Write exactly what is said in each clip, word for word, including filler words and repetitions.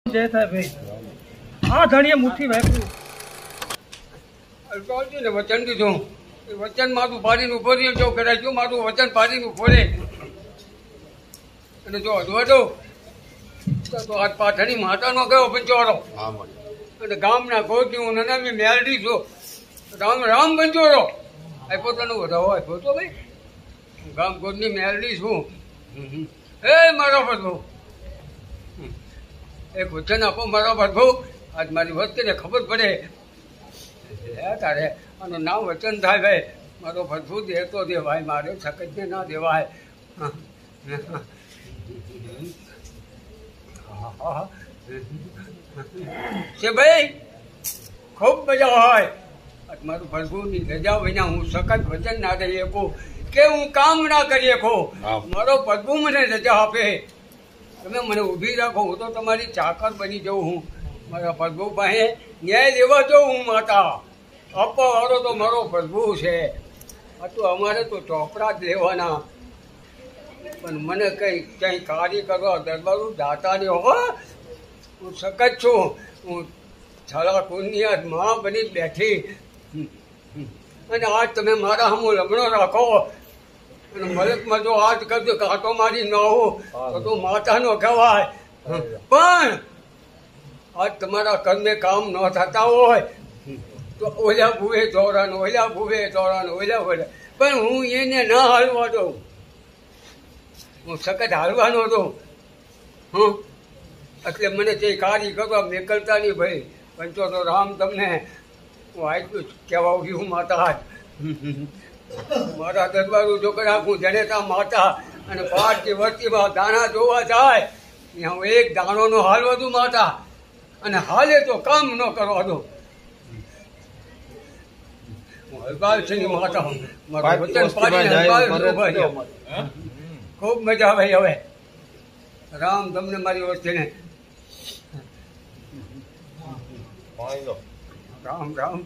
જય થાય ભાઈ આ ધણીએ મુઠ્ઠી વાપર્યું કહું ને વચન દીધું એ વચન મારું પાડીને ઉભો રહ્યો જો કદાચ જો મારું વચન પાડીને ઉભો રહે અને જો અધવાડો તો આ પાઠણી માતાનો કયો પંચોરો અને ગામના ગોતી હું નનામી મેલડી છું રામ રામ પંચોરો આ પોતાનો વધાવો આપ્યો તો ભાઈ ગામ ગોદની મેલડી છું એ મારો બધો એક વચન આપો મારો બધો આજ મારી વસ્તીને ખબર પડે તારે આનું નામ વચન થાય ભાઈ મારો ભરભૂ દેતો દેવાય મારે સકજને ના દેવાય છે ભાઈ ખૂબ મજા હોય મારું ભરભૂની રજા વિના હું સખત વચન ના દઈ શકું કે હું કામ ના કરી શકું મારો ભરભૂ મને રજા આપે તમે મને ઊભી રાખો હું તો તમારી ચાકર બની જાઉં હું મારા ભરભૂ પાસે ન્યાય લેવા જાઉં હું માતા આપવા વાળો તો મારો ભરભૂ છે આ તો અમારે તો ચોપડા જ લેવાના પણ મને કંઈ કંઈ કાર્ય કરવા દરબારું દાતા નહીં હો હું સખત છું હું છાલા કુંડની માં બની બેઠી અને આજ તમે મારા હમું લગ્નો રાખો અને મલકમાં જો હાથ કરજો કાંટો મારી ન હોઉં તો તું માતાનો કહેવાય પણ આજ તમારા કર્મે કામ ન થતા હોય તો ઓલા ભૂવે દોરાનો ઓલા ભૂવે દોરાનો ઓલા ભૂવે પણ હું એને ના હાલવા દઉં હું સખત હાલવાનો હતો હં એટલે મને તે કાર્ય કરવા નીકળતા નહીં ભાઈ પંચો તો રામ તમને હું આટલું કહેવા ઉભી હું માતા જ મારા દરબારું જો રાખું જનેતા માતા અને પાઠની વસ્તીમાં દાણા જોવા જાય ત્યાં હું એક દાણોનો હાલવા દઉં માતા અને હાલે તો કામ ન કરવા દઉં હલબાલ છે ની માતા મારું વચન પાડીને હલબાલ ખૂબ મજા આવે હવે રામ તમને મારી વસ્તીને રામ રામ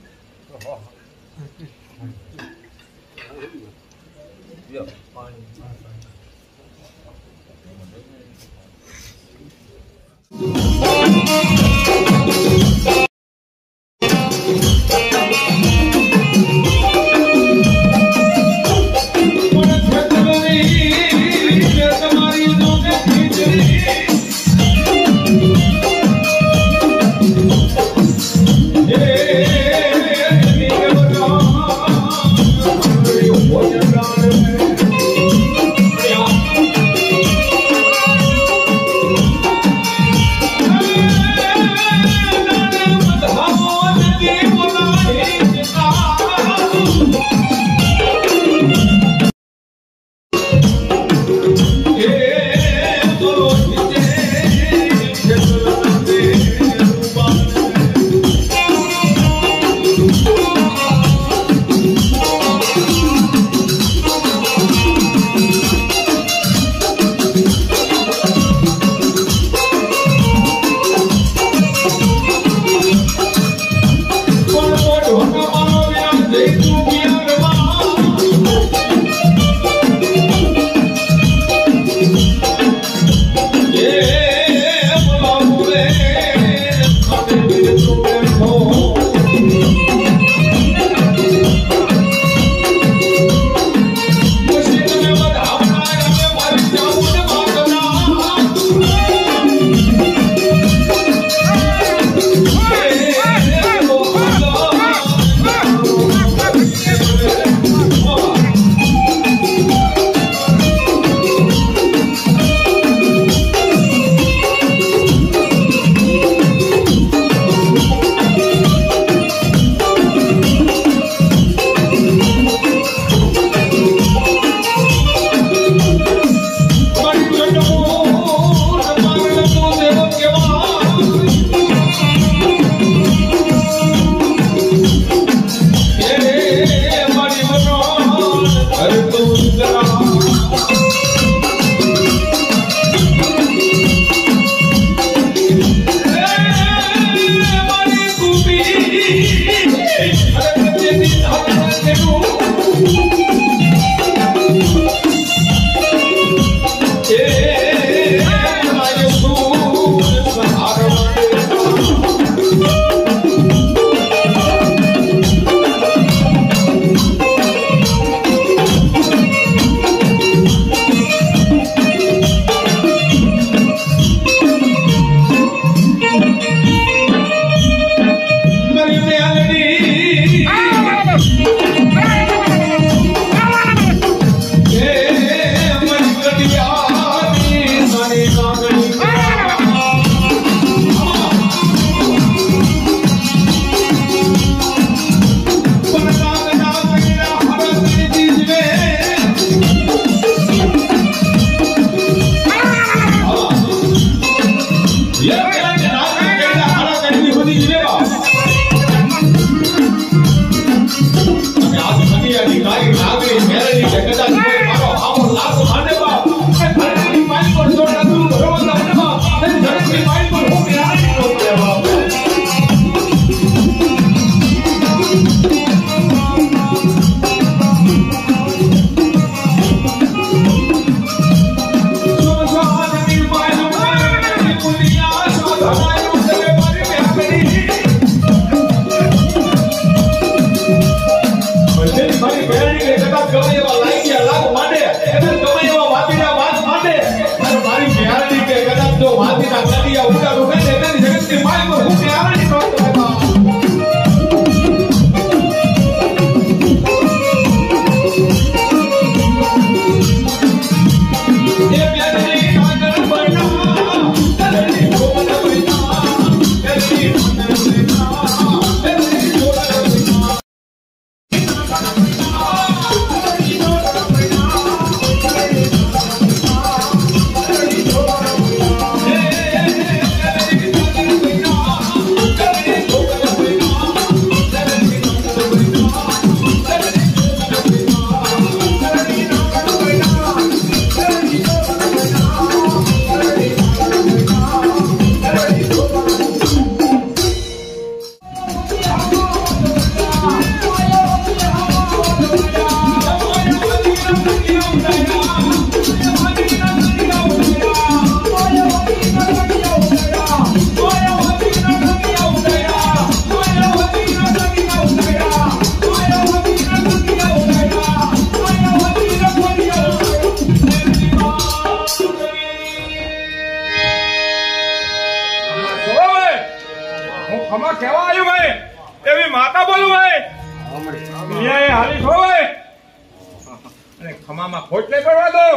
ખમા કેવા આવ્યું ભાઈ એવી માતા બોલું ભાઈ અહીંયા હાલી છો ભાઈ અને ખમામાં ખોટ નહીં પડવા દો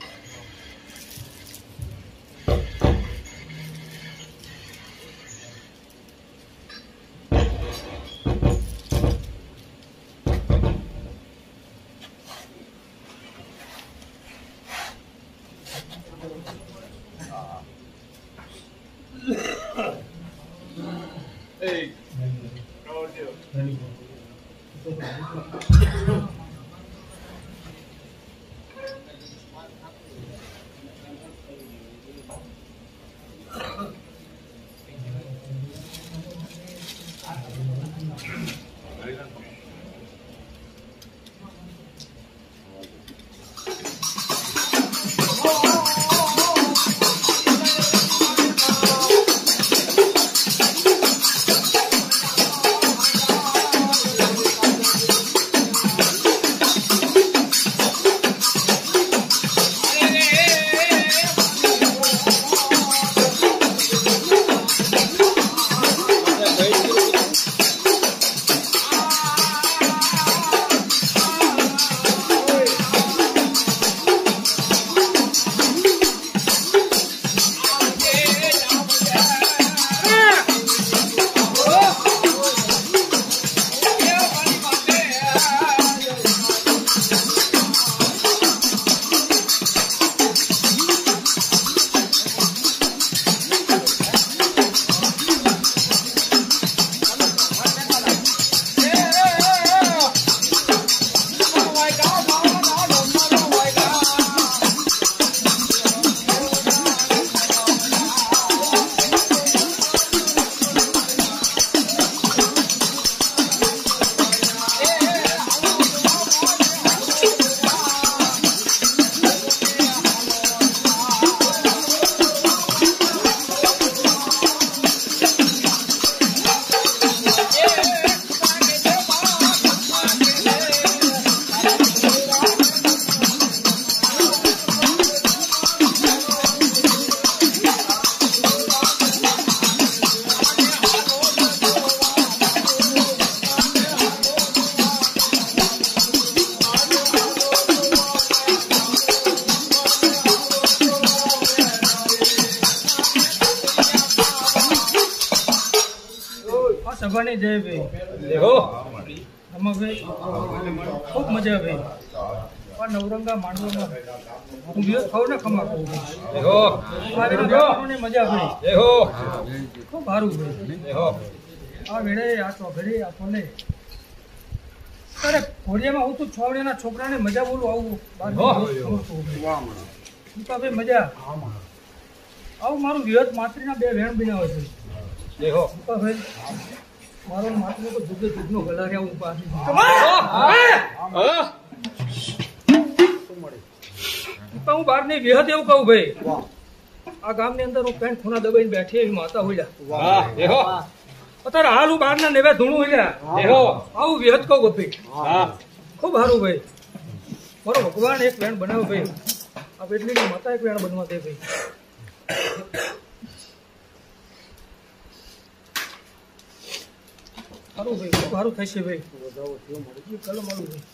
સભાની જય ભાઈ દેખો આમાં ભાઈ ખૂબ મજા ભાઈ પણ નવરંગા માંડવામાં હું દિવસ ખાવ ને ખમા ખાઉં દેખો ભાઈ મજા ભાઈ દેખો ખૂબ સારું ભાઈ દેખો આ વેળે આ તો ઘડી આ તો નહીં અરે ઘોડિયામાં હું તું છોવડીના છોકરાને મજા બોલું આવું ભાઈ મજા આવું મારું વિહત માત્રીના બે વેણ બનાવે છે દેખો ભાઈ મારો માત્ર તો જુદે જુદનો ગલાર્યા હું પાસે હું બહાર ની વિહત એવું કહું ભાઈ આ ગામની અંદર હું પેન્ટ ખૂણા દબાઈને બેઠી એવી માતા હોઈલા દેખો અત્યારે હાલ હું બહાર ના નેવે ધૂણું હોઈલા દેખો આવું વિહત કહું ભાઈ ખૂબ સારું ભાઈ મારો ભગવાન એક વેણ બનાવ્યો ભાઈ આ વેટલીની માતા એક વેણ બનવા દે ભાઈ સારું ભાઈ ખૂબ સારું થશે ભાઈ ચાલો મારું ભાઈ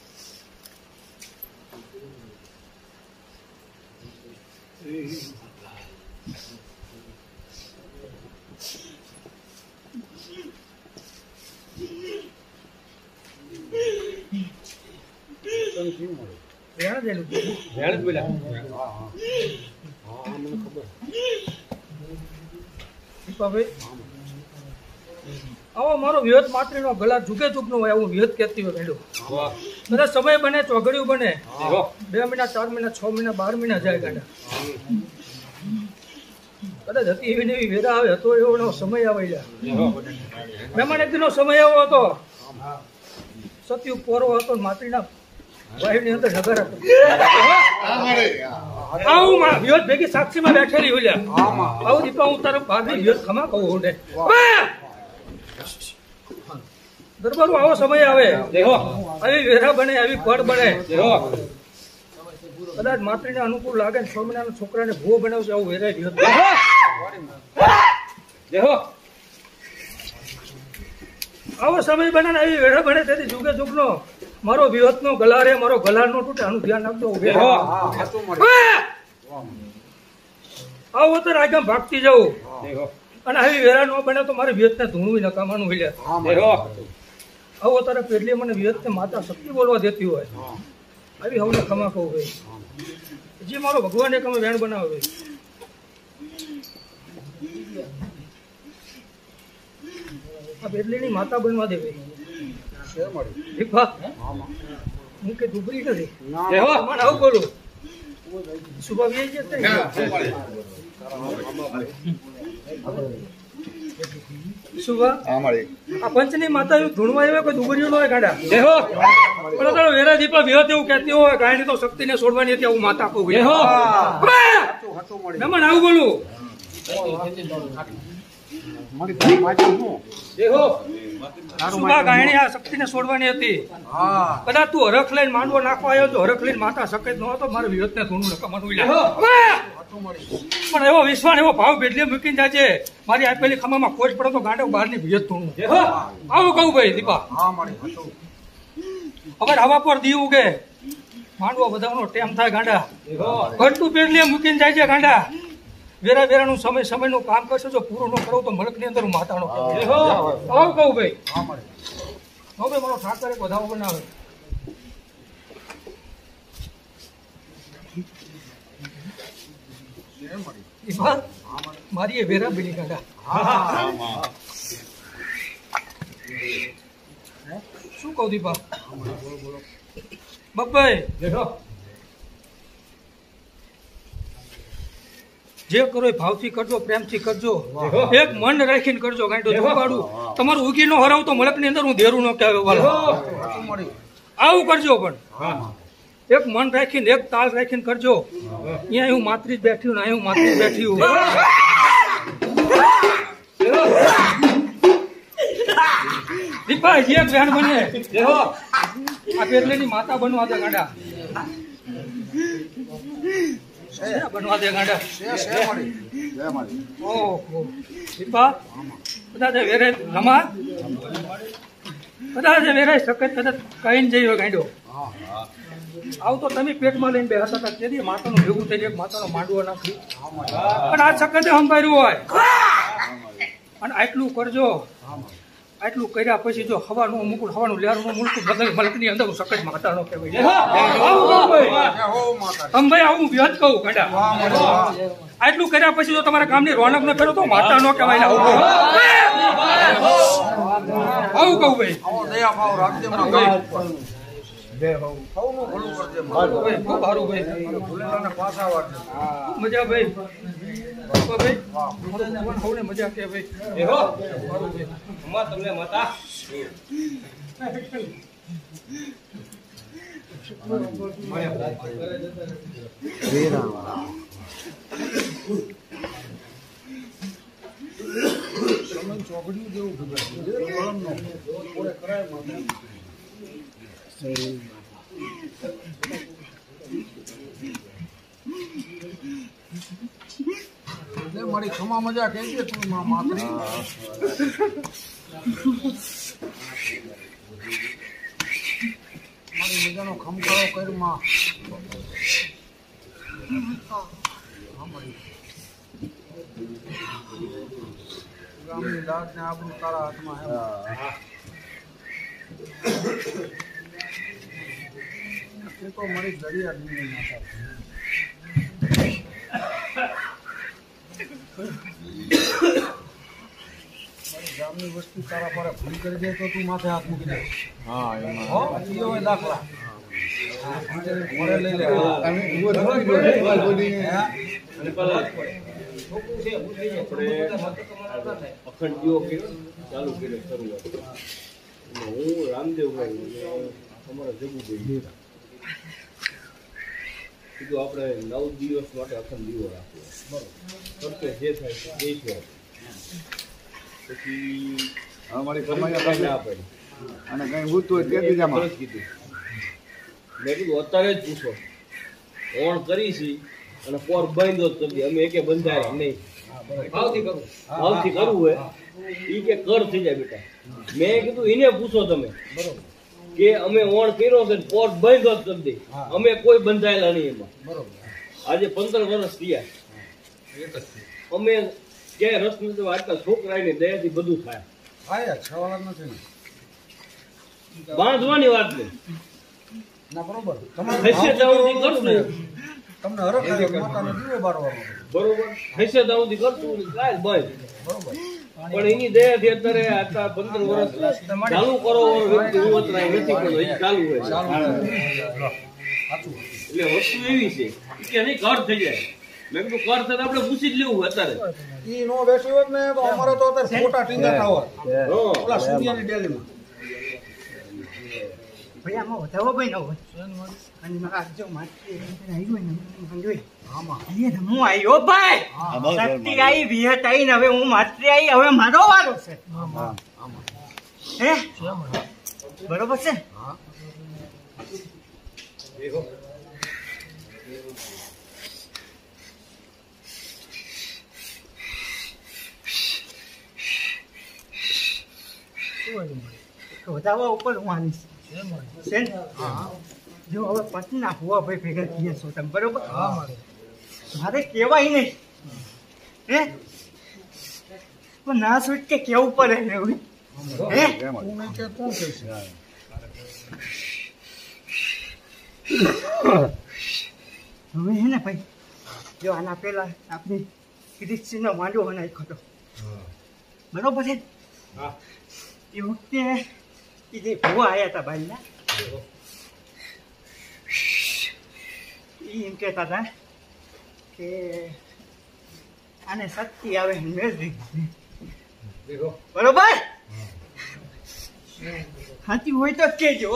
વેણ દેલું વેણ જ બોલ્યા ભાઈ આવો મારો વિહત માત્રીનો ગલા ઝુકે ઝુકનો હોય આવું વિહત કહેતી હોય ભેડું બધા સમય બને ચોઘડિયું બને બે મહિના ચાર મહિના છ મહિના બાર મહિના જાય ગાડા કદાચ હતી એવી ને એવી વેરા આવે હતો એવો સમય આવે મહેમાન એક દિનનો સમય એવો હતો સત્યુ પોરો હતો માત્રીના વાહિવ ની અંદર નગર હતો આવું વિહત ભેગી સાક્ષીમાં બેઠેલી હોય આવું દીપા હું તારો બહારની વિહત ખમા કહું હોડે દરબાર આવો સમય આવે આવી વેરા બને આવી પડ બને કદાચ માત્રીને અનુકૂળ લાગે ને સ્વામિનારાયણ છોકરાને ભૂવો બનાવશે આવું વેરાય આવો સમય બને ને આવી વેળા બને તેથી જુગે જુગનો મારો વિહતનો ગલારે મારો ગલાર નો તૂટે આનું ધ્યાન રાખજો. આવો તો આગળ ભાગતી જવું અને આવી વેળા ન બને તો મારે વિહતને ધૂણવું નકામાનું હોય. આવો તારે પેટલી મને વિહતને માતા શક્તિ બોલવા દેતી હોય આવી હવને ખમા કહું ભાઈ જે મારો ભગવાન એક અમે વેણ બનાવે આ પેટલીની માતા બનવા દે ભાઈ. હું કે દુબરી નથી મને આવું બોલું સુભા વી જશે સુભા આ પંચની માતા ધૂણવા આવે કોઈ દુબરીઓ હોય ગાડા પણ તારો વેરા દીપા વિહત એવું કહેતી હોય ગાયની તો શક્તિને છોડવાની હતી આવું માતા કહું મહેમાન આવું બોલું સુભા ગાયણી આ શક્તિને છોડવાની હતી કદાચ તું હરખ લઈને માંડવો નાખવા આવ્યો તો હરખ લઈને માતા શકે ન હતો મારે વિહતને ધૂણું નકામનું પણ એવો વિશ્વાસ એવો ભાવ બેટલી મૂકીને જાય છે મારી આપેલી ખમામાં ખોજ પડે તો ગાંડો બહારની વિહત ધૂણું આવું કહું ભાઈ દીપા હવે હવા પર દી ઉગે માંડવો બધાનો ટેમ થાય ગાંડા ઘટતું પેટલી મૂકીને જાય છે ગાંડા વેરા વેરાનું સમય સમયનું કામ કરશે જો પૂરું ન કરો તો મલકની અંદર હું માતાનો આવું કહું ભાઈ હવે મારો ઠાકર એક વધાવો બનાવે મારી એ વેરા બની ગાંડા શું કહું દીપા બબ્બાઈ જે કરો એ ભાવથી કરજો પ્રેમથી કરજો એક મન રાખીને કરજો ગાંડો જોવાડું તમારું ઉગી નો હરાવ તો મળકની અંદર હું ધેરું ન કહેવાય વાલો આવું કરજો પણ એક મન રાખીને એક તાલ રાખીને કરજો અહીંયા હું માત્રી જ બેઠી ને અહીં હું માત્રી જ બેઠી હું દીપા જે એક બહેન બને આ પેટલીની માતા બનવા દે ગાંડા બનવા દે ગાંડા ઓહો દીપા કદાચ વેરે રમા કદાચ વેરે સખત કદાચ કહીને જઈ હોય ગાંડો આવું તો તમે પેટમાં લઈને બેસા હતા તેથી માતાનું ભેગું થઈ એક માતાનો માંડવો નાખી પણ આ સખતે સંભાળ્યું હોય અને આટલું કરજો આટલું કર્યા પછી જો હવાનું મુકુટ હવાનું લેરનું મુકુટ બદલ મલકની અંદર સખત માતાનો કહેવાય અંભાઈ આવું વ્યત કહું ગાંડા આટલું કર્યા પછી જો તમારા ગામની રોનક ન ફેરો તો માતા નો કહેવાય આવું આવું કહું ભાઈ મજા ભાઈ મજા કે ભાઈ તમને માતા ચોકડી જેવું મારી ખમા મજા કહી દે તું માતરી મારી મજાનો ખમકારો કર માં ગામની દાદ ને આપણું તારા હાથમાં એ તો મારી દરિયા નહીં નાખા ગામની વસ્તુ તારા પર ભૂલ કરી દે તો તું માથે હાથ મૂકી દે હા એમાં દાખલા લઈ લે અખંડ દીવો ચાલુ કર્યો શરૂઆત હું રામદેવભાઈ અમારા જગુભાઈ કીધું આપણે નવ દિવસ માટે અખંડ દીવો રાખવો બરોબર જે થાય એ છે પછી અમારી કમાઈ ના પડી અને કઈ ભૂત હોય તે બીજામાં કીધું મેં કીધું અત્યારે જ પૂછો ઓણ કરીશી અને પોર બાંધો જ કરી અમે એકે બંધાય નહીં ભાવથી કરવું ભાવથી કરવું હોય ઈ કે કર થઈ જાય બેટા. મેં કીધું એને પૂછો તમે કે અમે ઓણ કર્યો છે પોટ બંધ જ કરી દે, અમે કોઈ બંધાયેલા નહીં એમાં. આજે પંદર વર્ષ થયા અમે ક્યાંય રસ નથી. આજકાલ છોકરાની દયાથી બધું થાય. બાંધવાની વાત નહીં. બરોબર હૈસે દાઉદી કરશું કાલ બંધ. પણ એની દયાથી અત્યારે આટલા પંદર વર્ષ ચાલુ કરો વ્યક્તિ હું અત્યારે નથી પણ હજી ચાલુ હોય. એટલે વસ્તુ એવી છે કે નહીં કર થઈ જાય. મેં કીધું કર થતા આપણે પૂછી જ લેવું અત્યારે. ઈ નો બેસી હોત ને તો અમારે તો અત્યારે ફોટા ટીંગાતા હોત ઓલા સૂર્યની ડેલીમાં. ભાઈ આમાં વધાવો ભાઈ ન હોય અને મારા જો માટી આવ્યો ને જોઈ આમાં એ હું આવ્યો ભાઈ શક્તિ આવી વિહત આવી ને હવે હું માત્રી આવી હવે મારો વારો છે. હે બરોબર છે. વધાવા ઉપર હું આવીશ જો હવે પત્ના હોવા ભાઈ ભેગા થયા છો તમે બરોબર. મારે કેવાય નહીં હે પણ ના છૂટ કે કેવું પડે એવું હે હવે હે ને ભાઈ જો આના પેલા આપણે ક્રિશ્ચિયન નો માંડવો નાખ્યો હતો બરોબર છે. એ વખતે એ જે ભૂવા આવ્યા હતા ભાઈ ના એમ કહેતા હતા કે આને શક્તિ આવે મેળવી બરોબર. સાચી હોય તો કેજો.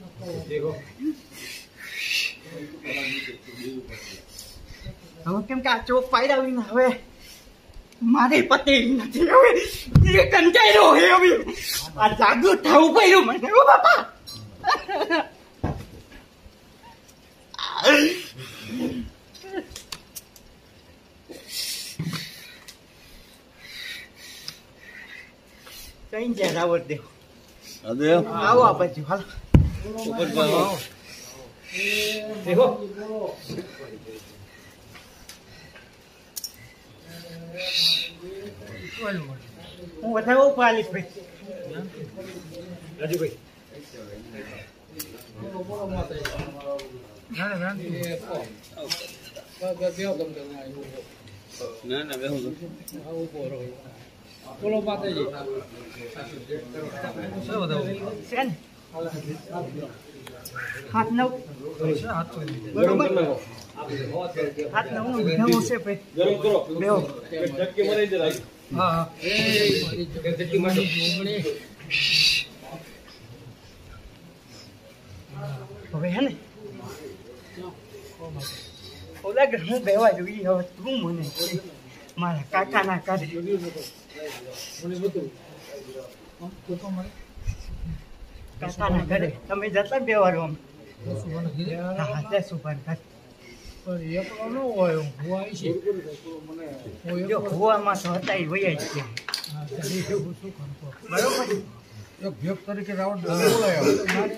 હવે કેમ કે આ ચોક પાયરાવીને હવે મારી પતિ નથી હવે એ કંટાળ્યો હે હવે આ જાગૃત થવું પડ્યું મને ઓ બાપા. કઈ જાય રાવત દેવ આવો આ બાજુ હાલ દેખો હું વધારે પાલીશ ભાઈ રાજુભાઈ. ના ના બેહું બોલો માતાજી. હાથ નવ બરોબર હાથ નવ નું નવું છે ભાઈ ગરમ કરો બેહો. ચટકી મરાઈ દે રાઈ. હા હવે હે ને ઓલા ઘર હું બેવા જોઈએ હવે તું મને મારા કાકા ના કરે કાકા ના ઘરે તમે જતા બેવાડો આમ હા જશું પણ એકલો ન હોય હું આવી છે જો હોવામાં તો હતા એ વૈયા જ છે બરોબર. એક ભેગ તરીકે રાવણ બોલાયો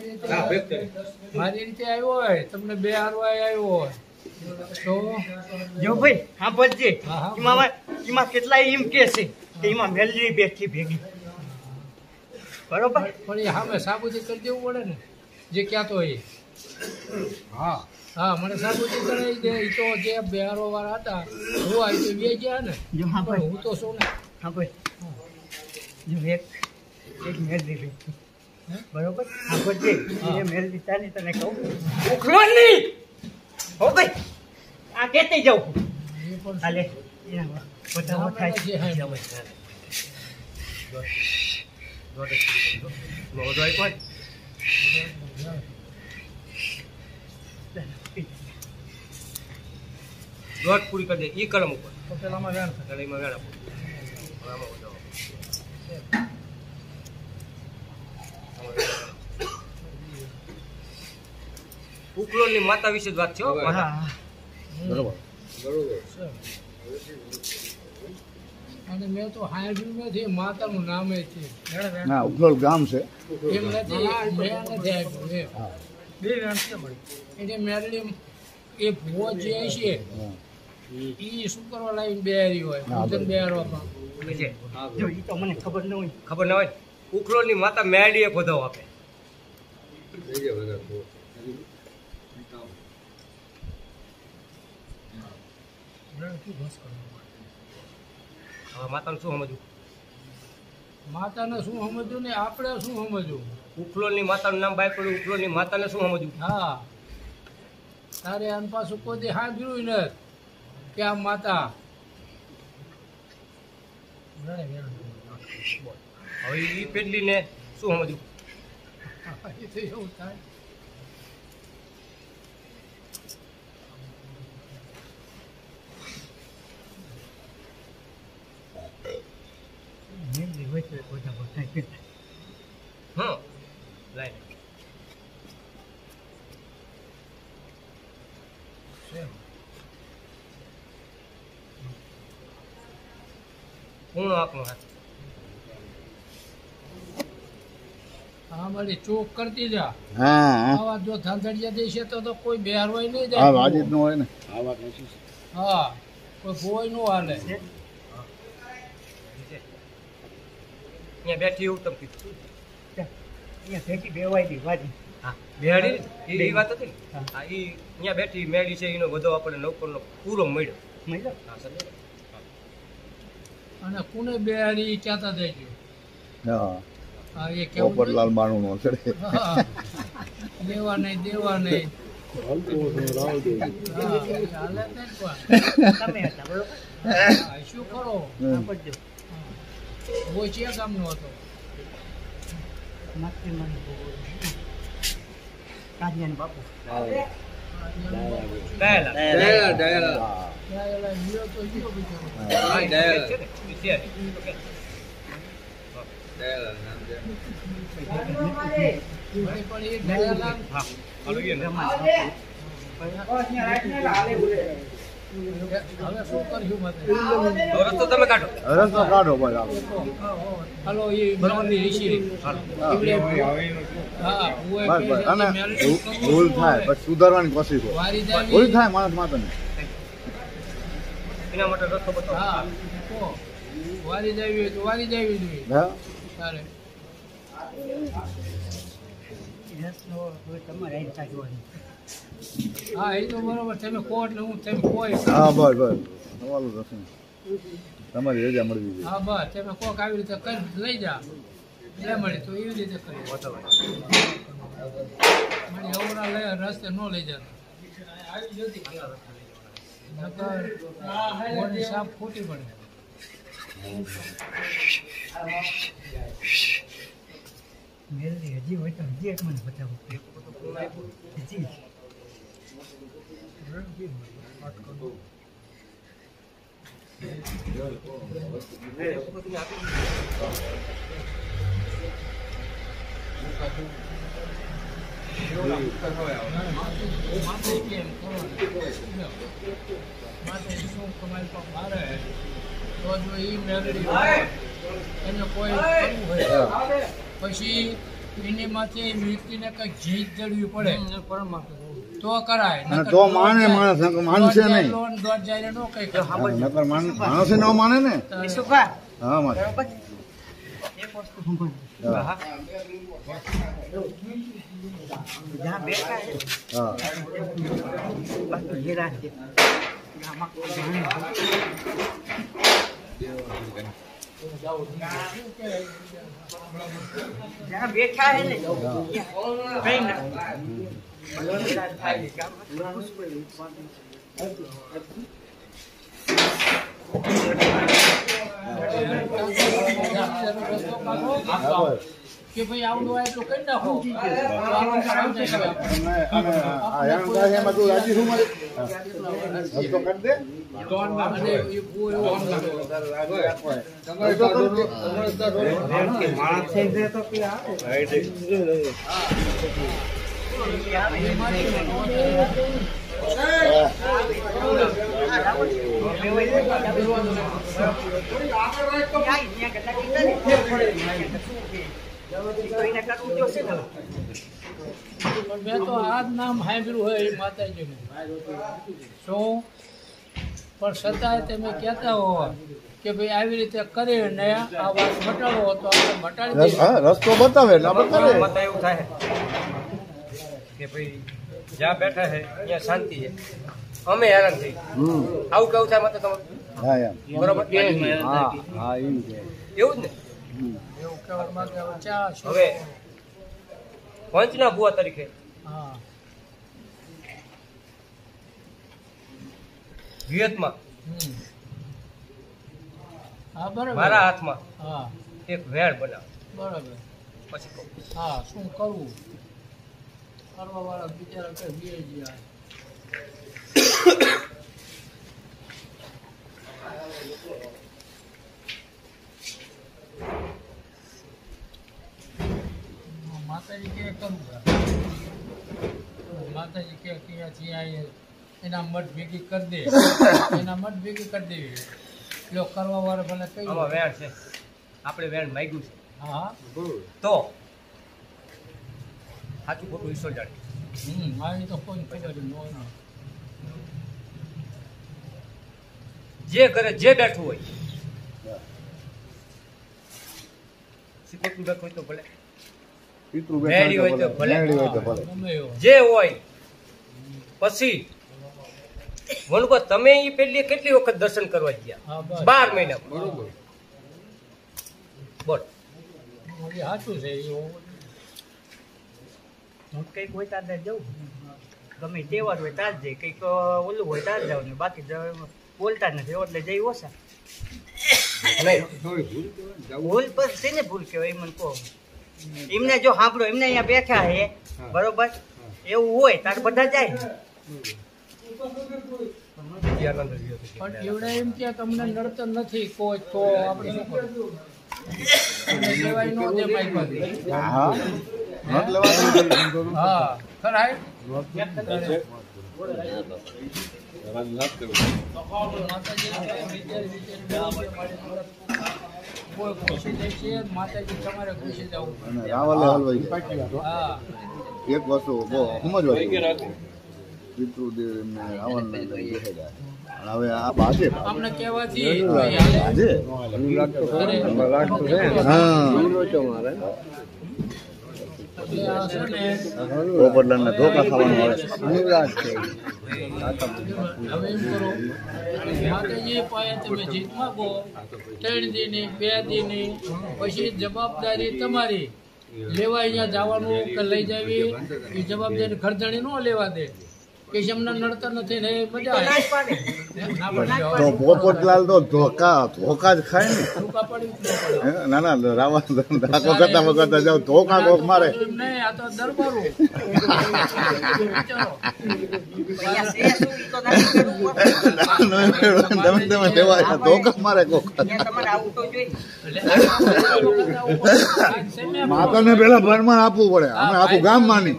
મારી રીતે આવ્યો હોય તમને બે હારવા આવ્યો હોય તો જો ભાઈ હા બોલજે હા, હા. એમાં એમાં કેટલા એમ કે છે કે એમાં મેલરી બેઠી ભેગી બરોબર. પણ એ સામે સાબુતી કરી દેવું પડે ને જે ક્યાં તો એ હા હા મને સાબુતી કરાવી દે એ તો જે બે હારો વાળા હતા હું આવી તો બે ગયા ને જો હા પણ ભાઈ હું તો શું ને હા ભાઈ જો એક એક મેલરી બેઠી બરોબર હા બોલજે એ મેલરી ચાલી તને કહું ઉખડવાની હો ભાઈ આ કેતી જાઉં એ પણ હાલે એના બધા થાય જે હા એમ. દોઢ પૂરી કરી દે ઈ કલમ ઉપર તો પેલામાં વેણ થાય. ગળીમાં વેણ આપો. હવે આમાં વધાવો. ઉકલોની માતા વિશે જ વાત છે હો. હા બરોબર છે. અને મેં તો સાંભળ્યું નથી માતાનું નામે છે ના ઉખલોલ ગામ છે એમ નથી મેં નથી આપ્યું એમ. બે વેણ છે મળી. એટલે મેરડી એ ભૂવો જે છે એ શું કરવા લાવીને બેહારી હોય પૂજન બેહારવા પણ જો ઈ તો મને ખબર ન હોય ખબર ન હોય ઉખલોની માતા મેરડીએ ખોદાવ આપે હવે માતાનું શું સમજવું માતાને શું સમજવું ને આપણે શું સમજવું. ઉખલોની માતાનું નામ બાય પડ્યું ઉખલોની માતાને શું સમજવું હા તારે આન પાછું કોઈ દી સાંભળ્યું નથી કે આ માતા હવે ઈ પેટલીને શું સમજવું એ તો એવું થાય. હમ લાઈ કોણ આપણો હાથ હા મારી ચોક કરતી જા. હા આવા જો ધંધડિયા દેશે તો તો કોઈ બેહારવાય નહીં હા જાય. વાજીત નો હોય ને હા કોઈ ભોય નો હાલે. અહીંયા બેઠી એવું તમે કીધું અહીંયા ભેટી બેવાઈ દી વાજી હા બેહાડી એ ઈ વાત હતી ને હા ઈ અહીંયા બેઠી મેળી છે એનો બધો આપણે નૌકરનો પૂરો મળ્યો મજા હા સર અને કોને બેહારી ઈ કહેતા દેજો. હા હા એ કેવું પોપટલાલ બાણું નો છે હા દેવા નહીં દેવા નહીં. હા, એ હાલે જ નહીં પણ. તમે હતા બરોબર હા, શું કરો આપજો ભોય છે ગામનો હતો. નાખી મને કાજિયાન બાપુ ડાયલા ડાયલા ડાયલા ત્યાં એલા હીરો તો હીરો બિચારો. હા ડાયલા છે ને છે ડાયલા નામ છે. ભાઈ પણ એ ડાયાલા હા હાલો ઈ ને હવે શું કર્યું મારે? તો રસ્તો તમે કાઢો રસ્તો કાઢો ભાઈ આપણે હાલો એ બ્રાહ્મણની ઋષિ. હા. હા ભૂએ બસ કહે બસ છે અને કે મેલડી કરવું ભૂલ ન થાય હોય. પછી સુધારવાની કોશિશ હોય વારી ભૂલ જાવી. થાય માણસ માતાને એના માટે રસ્તો બતાવો હા તો વારી જાવી હોય તો વારી જાવી જોઈએ હા તારે. તમારે આઈ કાઢવાની હા એ તો બરોબર તમે કહો એટલે હું તમે કોઈ હા બસ બસ તમારું રસમ તમારી રજા મળવી જોઈએ હા બસ તમે કોક આવી રીતે કરી લઈ જા લે મળી તો એવી રીતે કરી મારી અવરા લઈ રસ્તે ન લઈ જતા નકર બોડી સાફ ખોટી પડે. મેલડી હજી હોય તો હજી એક મને બતાવો હજી માથે કેમ કરવાનું? માથે શું કમાઈ તો મારે તો જો એ મેળવી હોય એને કોઈ કરવું હોય પછી એની માથે એ વ્યક્તિને કંઈક જીત જડવી પડે તો કરાય. અને તો માને માણસ નકર માનશે નહીં લોન દોઢ જાય નો કઈ નકર માન- માણસે ન માને ને વિશુભા હા મારે બરોબર એક વસ્તુ સંભાળ હા જ્યાં બેઠા છે હા બાકી હેરા છે આમાં કોઈ જાણે જ્યાં બેઠા હે ને કઈ ના કે ભાઈ આવડું આવે તો કરી નાખો. અને અને આ હેરાન થાય છે એમાં તું રાજી છું મારી રસ્તો કરી દે અને એ બહુ એવો માણસ થઈ જાય તો કે આવે મેં તો આ જ નામ સાંભળ્યું હોય એ માતાજીનું શું પણ છતાંય તમે કહેતા હોવા કે ભાઈ આવી રીતે કરીને આ વાત મટાડો તો આપણે મટાડી દઈએ. રસ્તો બતાવે એટલે બતાવે. મત એવું થાય કે ભાઈ જ્યાં બેઠા છે ત્યાં શાંતિ છે, અમે હેરાન થઈ આવું કેવું થાય મત તમારું? હા એમ. બરોબર. હા હા એમ છે. એવું જ ને. એવું કહેવા માંગે હવે ચા શું? હવે પંચના ભુવા તરીકે હા વિયતમાં હમ. હા બરાબર. મારા હાથમાં હા એક વેણ બનાવ. બરાબર. પછી કહું. હા શું કરવું? કરવા વાળા બિચારા કે બે ગયા. માતાજી કે કરવું માતાજી કે ક્યાંથી આવીએ એના મઠ ભેગી કરી દે એના મઠ ભેગી કરી દેવી લો કરવા વાળા ભલે કઈ આમાં વેણ છે, આપણે વેણ માંગ્યું છે હા તો સાચું ખોટું ઈશ્વર જાણે. હમ મારી તો કોઈ ખબર નો ના જે કરે જે બેઠું હોય સિકોટું બેઠું હોય તો ભલે, પિતૃ મેળી હોય તો ભલે, મેળી હોય તો ભલે. ગમે એવો જે હોય પછી વણગો તમે ઈ પેલી કેટલી વખત દર્શન કરવા ગયા? હા બસ બાર મહિના. બરોબર. બોલ. એ સાચું છે એવું હું કંઈક હોય તાર જવું, ગમે તહેવાર હોય તાર જાય, કંઈક ઓલું હોય તાર જાવ ને, બાકી બોલતા નથી એટલે જઈ ઓછા. ભૂલ પર છે ને, ભૂલ કહેવાય મને કહો. એમને જો સાંભળો, એમને અહીંયા બેઠા હે બરોબર, એવું હોય તાર બધા જાય. પણ એવડે એમ કે તમને નડતર નથી કોઈ તો આપણે શું કરવું? એટલે કહેવાય ન દે મારી પાસે. હા નોટ લેવાનું. હા ખરા કોઈ ખુશી દેશે માતાજી તમારે ખુશી જવું. અને રાવલે હલવાઈ હા એક વસ્તુ બહુ સમજવા પિતૃદેવ એમને રાવણને લઈ બેઠેલા. અને હવે આ બાજે અમને કહેવાથી આજે પોપટલાલને ધોકા ખાવાનું આવે છે. હવે એમ કરો માતાજી પાસે તમે જીત માંગો, ત્રણ દીની બે દીની, પછી જવાબદારી તમારી. લેવા અહીંયા જવાનું કે લઈ જાવી એ જવાબદારી ખર્ચાણી ન લેવા દે કે એમને નડતર નથી ને મજા આવે. તો પોપટલાલ તો ધોકા ધોકા જ ખાય ને. ટૂંકા પડી જ ન પડે. હે? ના ના રાવણ ધાકો કરતા વખતે જાવ ધોકા કોક મારે. નહીં આ તો દરબારું તમે તમે લેવા ધોકા મારે કોક. માતાને પેલા ભરમાન આપવું પડે. અમે આખું ગામ માની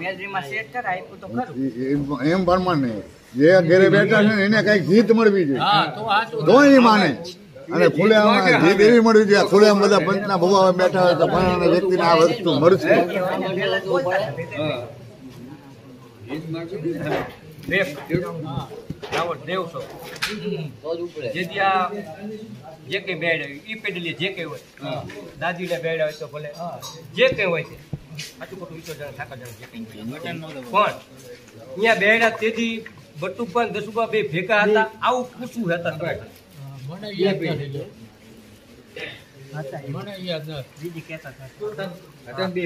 એમ ભરમાન નહીં. જે ઘરે બેઠા છે ને એને કઈક જીત મળવી જોઈએ તો એ માને. અને ખુલે જીત એવી મળવી જોઈએ. ખુલે બધા પંચના ભૂવા બેઠા હોય તો પણ વ્યક્તિને આ વસ્તુ મળશે. જે કઈ બેડ ઈ પેડલી જે કઈ હોય, દાદી ને બેડ હોય તો ભલે, જે કઈ હોય છે સાચું ખોટું ઈશ્વર જાણે, ઠાકર જાણે, જે કઈ હોય. પણ અહીંયા બેડા તેથી બટુપા દસુપા બે ભેગા હતા, આવું પૂછવું હતા. મને યાદ નથી. મને યાદ નથી. દીદી કહેતા હતા મને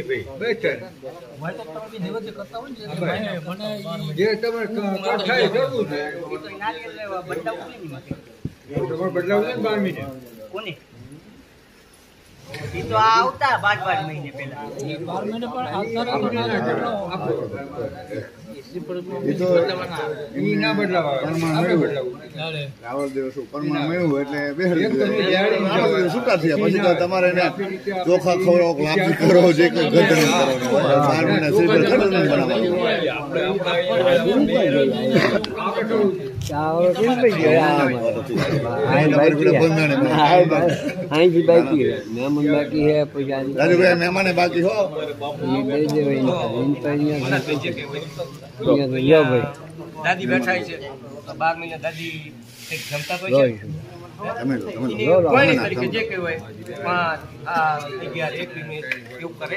કોની ઈ તો આવતા બાર બાર મહિને પહેલા. બાર મહિને પણ એ તો ઈ ના બદલાવા આવે. પરમાણ આપણે મળ્યું. બદલાવું. રાવળ દિવસ પરમાણ મળ્યું એટલે બેહડી દીધા. રાવળ દિવસ છૂટા થયા પછી તો તમારે એને ચોખા ખવડાવો લાપસી કરો જે કોઈ ગઢન કરો બાર મહિના શ્રીફળ ગઢન બનાવવાનું. રાજુભાઈ મહેમાને બાકી હો દાદી બેઠા છે બાર મહિના દાદી કંઈક જમતા તો છે તમે લો, તમે એની લો. કોઈ તરીકે જે કહેવાય પાંચ આ અગિયાર એક મિનિટ એવું કરે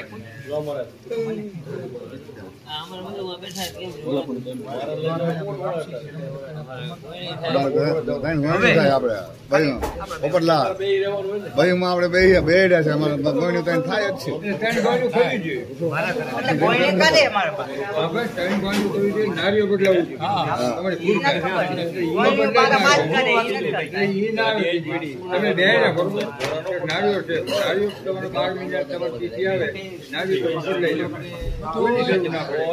પોપટલાલ ભાઈ માં આપડે બે બેડ્યા છે અમારે કોઈનું કઈ થાય જ છે. ત્રણ ગોળીઓ ખોલી જોઈએ. એટલે કોઈ કરે અમારે પાસે આપણે ત્રણ ગોળીઓ ખોલી જોઈએ. નારીઓ બદલાવું જોઈએ. તમારે ભૂલ કરે. કોઈ બારા માર કરે ઈ ના આવે. તમે બે ને બરોબર નારીઓ છે. નારીઓ તમારે બાર મહિના તમારે તિથિ આવે નારીઓ તો બદલાઈ લો. કોઈની જરૂર ના પડે.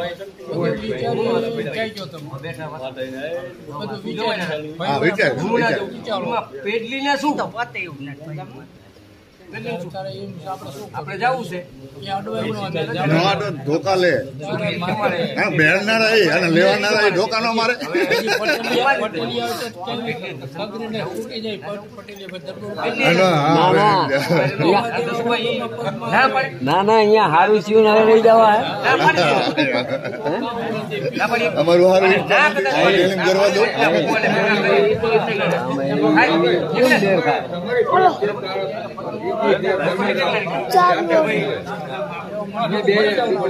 હા વિચાર વિચાર પેડલી ને શું પતે એવું નથી આપણે જવું છે નવા તો ધોકા લે હા બેરનારા એ અને લેવાનારા એ ધોકા નો મારે. ના ના અહીંયા હારું થયું હવે લઈ જવા અમારું હારું કરવા દો.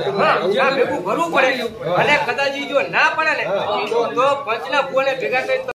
ભરવું પડે અને કદાચ જો ના પડે ને તો પંચના ફોને ભેગા કરી